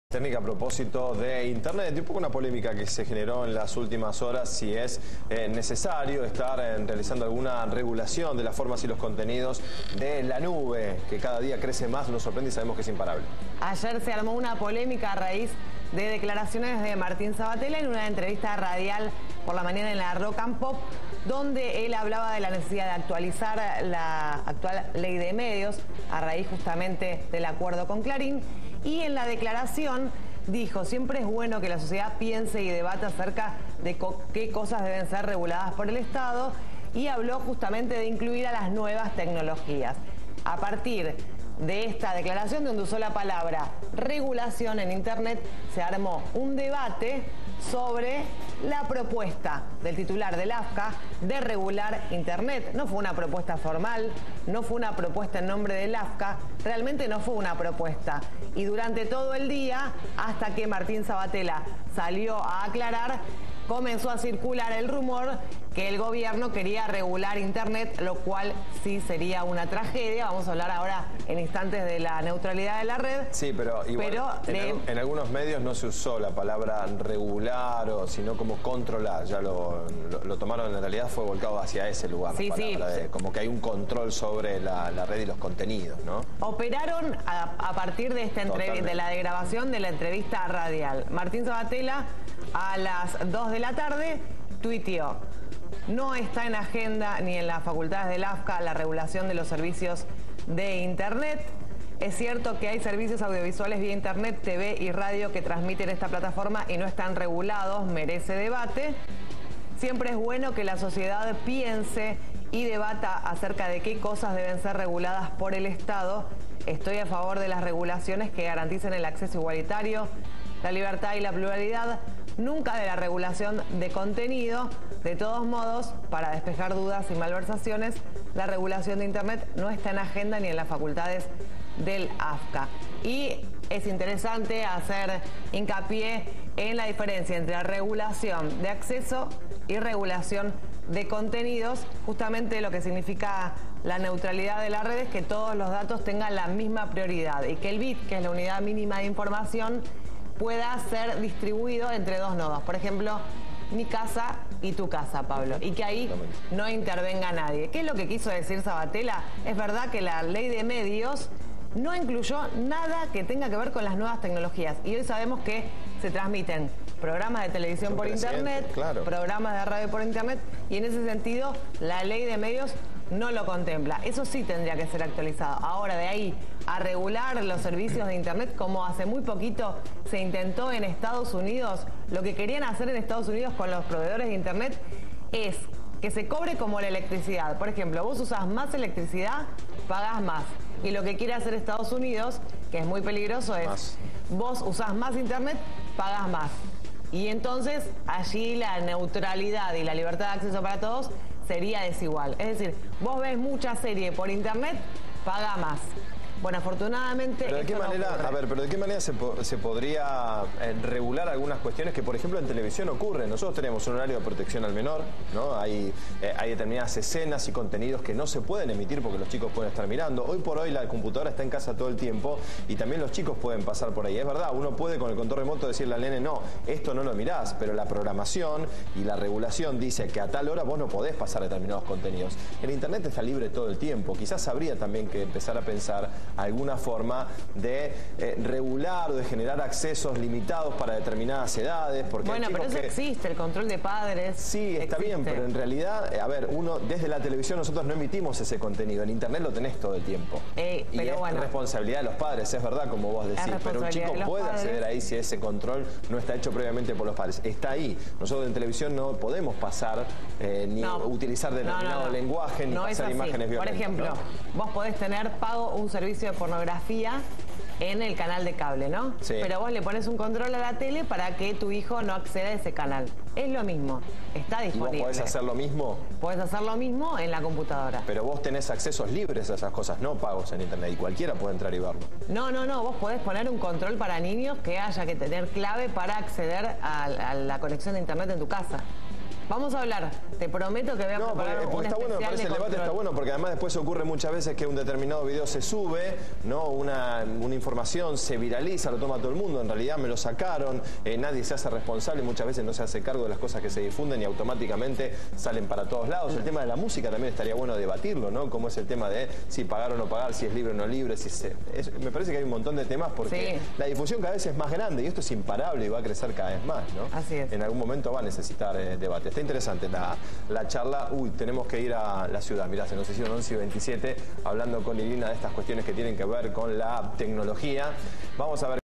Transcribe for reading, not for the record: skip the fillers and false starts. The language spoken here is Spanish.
Técnica a propósito de Internet, y un poco una polémica que se generó en las últimas horas, si es necesario estar realizando alguna regulación de las formas y los contenidos de la nube, que cada día crece más, nos sorprende y sabemos que es imparable. Ayer se armó una polémica a raíz de declaraciones de Martín Sabatella en una entrevista radial por la mañana en la Rock and Pop, donde él hablaba de la necesidad de actualizar la actual ley de medios a raíz justamente del acuerdo con Clarín. Y en la declaración dijo, siempre es bueno que la sociedad piense y debata acerca de qué cosas deben ser reguladas por el Estado, y habló justamente de incluir a las nuevas tecnologías. A partir de esta declaración, donde usó la palabra regulación en Internet, se armó un debate sobre la propuesta del titular del AFCA de regular Internet. No fue una propuesta formal, no fue una propuesta en nombre del AFCA, realmente no fue una propuesta. Y durante todo el día, hasta que Martín Sabatella salió a aclarar, comenzó a circular el rumor que el gobierno quería regular Internet, lo cual sí sería una tragedia. Vamos a hablar ahora en instantes de la neutralidad de la red. Sí, pero igual en algunos medios no se usó la palabra regular, sino como controlar. Ya lo tomaron, en realidad fue volcado hacia ese lugar. Sí, sí. Como que hay un control sobre la red y los contenidos, ¿no? Operaron a partir de esta de la grabación de la entrevista radial. Martín Sabatella a las 2 de la tarde tuiteó: no está en agenda ni en las facultades del AFCA la regulación de los servicios de Internet. Es cierto que hay servicios audiovisuales vía Internet, TV y radio que transmiten esta plataforma y no están regulados, merece debate. Siempre es bueno que la sociedad piense y debata acerca de qué cosas deben ser reguladas por el Estado. Estoy a favor de las regulaciones que garanticen el acceso igualitario, la libertad y la pluralidad, nunca de la regulación de contenido. De todos modos, para despejar dudas y malversaciones, la regulación de Internet no está en agenda ni en las facultades del AFCA. Y es interesante hacer hincapié en la diferencia entre regulación de acceso y regulación de contenidos. Justamente lo que significa la neutralidad de la red es que todos los datos tengan la misma prioridad y que el bit, que es la unidad mínima de información, pueda ser distribuido entre dos nodos. Por ejemplo, mi casa y tu casa, Pablo, y que ahí no intervenga nadie. ¿Qué es lo que quiso decir Sabatella? Es verdad que la ley de medios no incluyó nada que tenga que ver con las nuevas tecnologías, y hoy sabemos que se transmiten programas de televisión por Internet, claro, programas de radio por Internet, y en ese sentido la ley de medios no lo contempla. Eso sí tendría que ser actualizado. Ahora, de ahí a regular los servicios de Internet, como hace muy poquito se intentó en Estados Unidos, lo que querían hacer en Estados Unidos con los proveedores de Internet es que se cobre como la electricidad. Por ejemplo, vos usás más electricidad, pagás más. Y lo que quiere hacer Estados Unidos, que es muy peligroso, es vos usás más Internet, pagás más. Y entonces allí la neutralidad y la libertad de acceso para todos sería desigual. Es decir, vos ves mucha serie por Internet, paga más. Bueno, afortunadamente... ¿Pero de qué manera, pero de qué manera se podría regular algunas cuestiones que, por ejemplo, en televisión ocurren? Nosotros tenemos un horario de protección al menor, ¿no? Hay determinadas escenas y contenidos que no se pueden emitir porque los chicos pueden estar mirando. Hoy por hoy la computadora está en casa todo el tiempo y también los chicos pueden pasar por ahí. Es verdad, uno puede con el control remoto decirle al nene, no, esto no lo mirás, pero la programación y la regulación dice que a tal hora vos no podés pasar determinados contenidos. El Internet está libre todo el tiempo. Quizás habría también que empezar a pensar alguna forma de regular o de generar accesos limitados para determinadas edades. Porque bueno, pero eso existe, el control de padres. Sí, está bien, pero en realidad, uno desde la televisión nosotros no emitimos ese contenido. En Internet lo tenés todo el tiempo. Y es responsabilidad de los padres, es verdad, como vos decís. Pero un chico puede acceder ahí si ese control no está hecho previamente por los padres. Está ahí. Nosotros en televisión no podemos pasar ni utilizar determinado lenguaje, ni pasar imágenes violentas. Por ejemplo, vos podés tener pago un servicio de pornografía en el canal de cable, ¿no? Sí. Pero vos le pones un control a la tele para que tu hijo no acceda a ese canal. Es lo mismo, está disponible. ¿Y vos podés hacer lo mismo? Podés hacer lo mismo en la computadora. Pero vos tenés accesos libres a esas cosas, no pagos en Internet, y cualquiera puede entrar y verlo. No, vos podés poner un control para niños que haya que tener clave para acceder a la conexión de Internet en tu casa. Vamos a hablar, te prometo que voy a preparar un está bueno, me parece el debate está bueno, porque además después ocurre muchas veces que un determinado video se sube, ¿no? Una información se viraliza, lo toma todo el mundo, en realidad me lo sacaron, nadie se hace responsable, muchas veces no se hace cargo de las cosas que se difunden y automáticamente salen para todos lados. El tema de la música también estaría bueno debatirlo, ¿no? Cómo es el tema de si pagar o no pagar, si es libre o no libre, me parece que hay un montón de temas porque la difusión cada vez es más grande y esto es imparable y va a crecer cada vez más, ¿no? Así es. En algún momento va a necesitar debate. Está interesante la charla. Tenemos que ir a la ciudad. Mirá, se nos hicieron 11:27 hablando con Irina de estas cuestiones que tienen que ver con la tecnología. Vamos a ver